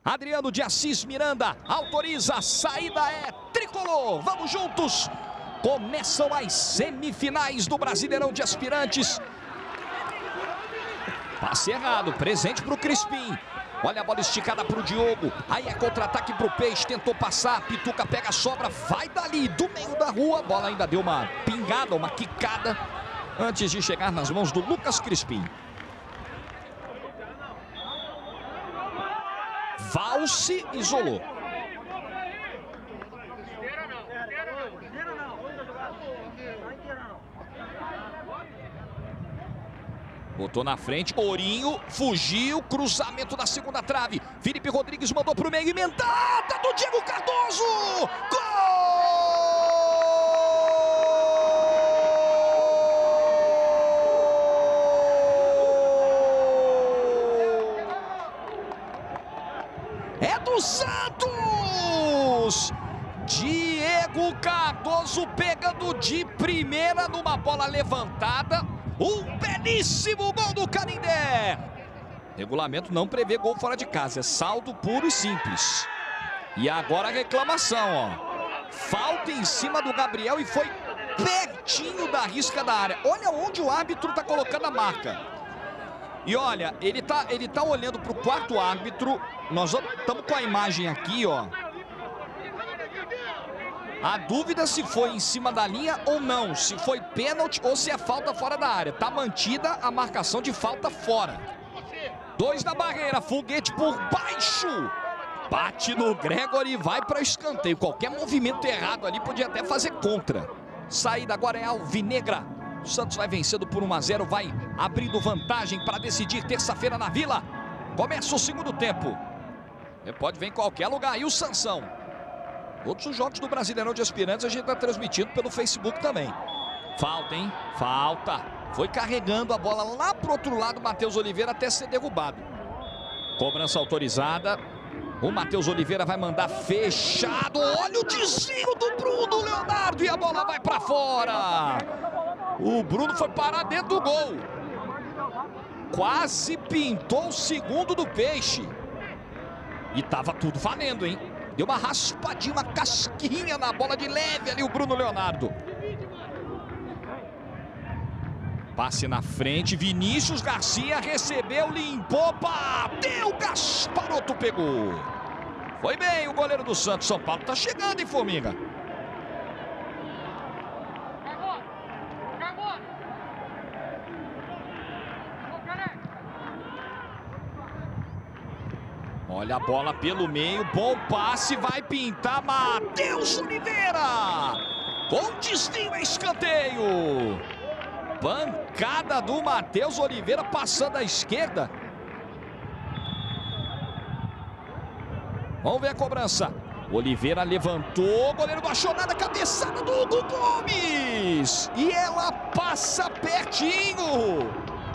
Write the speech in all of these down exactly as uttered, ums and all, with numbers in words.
Adriano de Assis Miranda autoriza, a saída é tricolor. Vamos juntos. Começam as semifinais do Brasileirão de Aspirantes. Passe errado, presente para o Crispim. Olha a bola esticada para o Diogo. Aí é contra-ataque para o Peixe, tentou passar. Pituca pega a sobra, vai dali do meio da rua. A bola ainda deu uma pingada, uma quicada antes de chegar nas mãos do Lucas Crispim. Valse isolou. Botou na frente, Ourinho, fugiu, cruzamento da segunda trave. Felipe Rodrigues mandou para o meio, emendada do Diego Cardoso! Gol! É do Santos! Diego Cardoso pegando de primeira numa bola levantada. Um belíssimo gol do Canindé. Regulamento não prevê gol fora de casa, é saldo puro e simples. E agora a reclamação, ó. Falta em cima do Gabriel e foi pertinho da risca da área. Olha onde o árbitro tá colocando a marca. E olha, ele tá, ele tá olhando pro quarto árbitro. Nós estamos com a imagem aqui, ó. A dúvida se foi em cima da linha ou não, se foi pênalti ou se é falta fora da área. Tá mantida a marcação de falta fora. Dois na barreira, foguete por baixo. Bate no Gregory e vai para escanteio. Qualquer movimento errado ali podia até fazer contra. Saída agora é alvinegra. O Santos vai vencendo por um a zero, vai abrindo vantagem para decidir terça-feira na Vila. Começa o segundo tempo. Ele pode vir em qualquer lugar. E o Sansão. Todos os jogos do Brasileirão de Aspirantes a gente está transmitindo pelo Facebook também. Falta, hein? Falta. Foi carregando a bola lá pro outro lado, Matheus Oliveira, até ser derrubado. Cobrança autorizada. O Matheus Oliveira vai mandar fechado. Olha o desvio do Bruno Leonardo e a bola vai para fora. O Bruno foi parar dentro do gol. Quase pintou o segundo do Peixe. E tava tudo valendo, hein? Deu uma raspadinha, uma casquinha na bola de leve ali o Bruno Leonardo. Passe na frente, Vinícius Garcia recebeu, limpou, bateu, Gasparoto pegou. Foi bem o goleiro do Santos. São Paulo tá chegando, hein, Formiga? Olha a bola pelo meio, bom passe, vai pintar Matheus Oliveira. Com desvio, escanteio. Pancada do Matheus Oliveira passando à esquerda. Vamos ver a cobrança. Oliveira levantou, goleiro não achou nada, cabeçada do Hugo Gomes. E ela passa pertinho.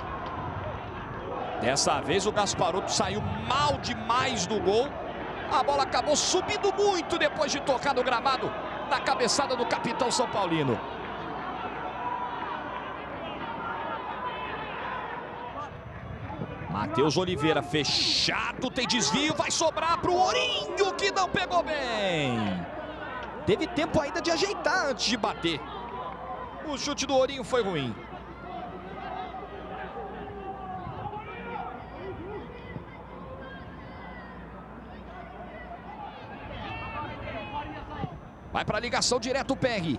Dessa vez o Gasparoto saiu mal demais do gol. A bola acabou subindo muito depois de tocar no gramado, na cabeçada do capitão São Paulino. Matheus Oliveira fechado, tem desvio, vai sobrar para o Ourinho, que não pegou bem. Teve tempo ainda de ajeitar antes de bater. O chute do Ourinho foi ruim. Vai para a ligação direto o P R.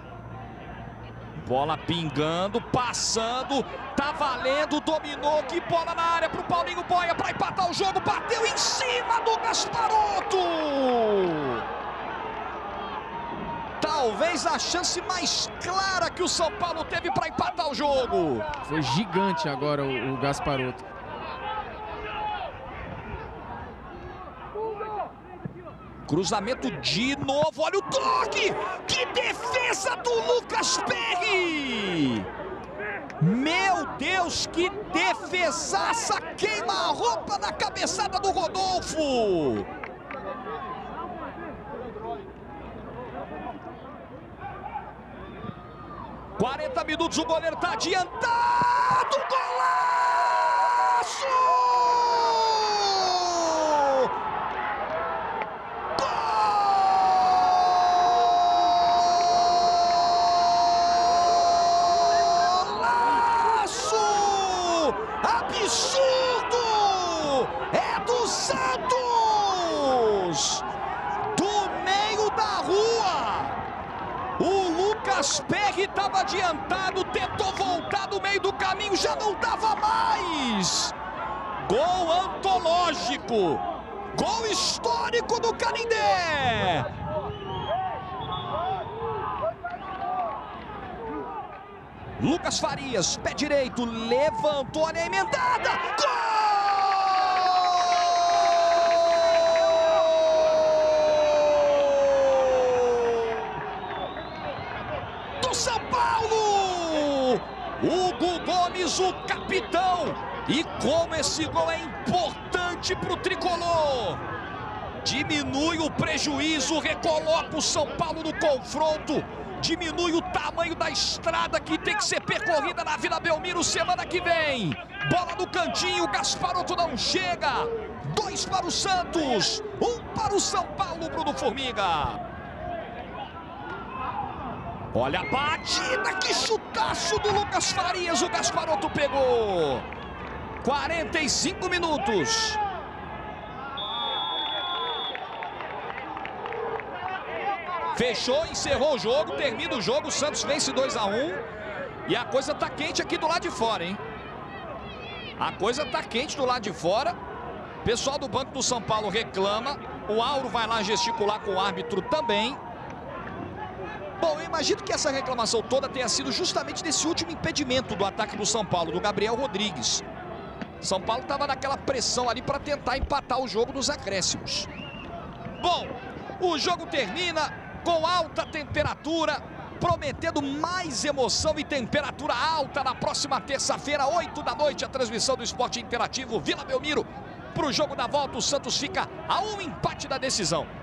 Bola pingando, passando, tá valendo, dominou, que bola na área pro Paulinho Boia para empatar o jogo, bateu em cima do Gasparoto. Talvez a chance mais clara que o São Paulo teve para empatar o jogo. Foi gigante agora o, o Gasparoto. Cruzamento de novo, olha o toque! Que defesa do Lucas Perry! Meu Deus, que defesaça! Queima a roupa na cabeçada do Rodolfo! quarenta minutos, o goleiro tá adiantado! Golaço! Lucas Perry estava adiantado, tentou voltar do meio do caminho, já não dava mais. Gol antológico, gol histórico do Canindé. Lucas Farias, pé direito, levantou a emendada. Gol! Do São Paulo! Hugo Gomes, o capitão. E como esse gol é importante para o tricolor. Diminui o prejuízo, recoloca o São Paulo no confronto. Diminui o tamanho da estrada que tem que ser percorrida na Vila Belmiro semana que vem. Bola no cantinho, Gasparotto não chega. Dois para o Santos, um para o São Paulo, Bruno Formiga. Olha a batida, que chutaço do Lucas Farias, o Gasparotto pegou. quarenta e cinco minutos. Fechou, encerrou o jogo, termina o jogo, o Santos vence dois a um. E a coisa tá quente aqui do lado de fora, hein? A coisa tá quente do lado de fora. O pessoal do Banco do São Paulo reclama. O Auro vai lá gesticular com o árbitro também. Bom, eu imagino que essa reclamação toda tenha sido justamente desse último impedimento do ataque do São Paulo, do Gabriel Rodrigues. São Paulo estava naquela pressão ali para tentar empatar o jogo nos acréscimos. Bom, o jogo termina com alta temperatura, prometendo mais emoção e temperatura alta na próxima terça-feira, oito da noite, a transmissão do Esporte Interativo Vila Belmiro. Para o jogo da volta, o Santos fica a um empate da decisão.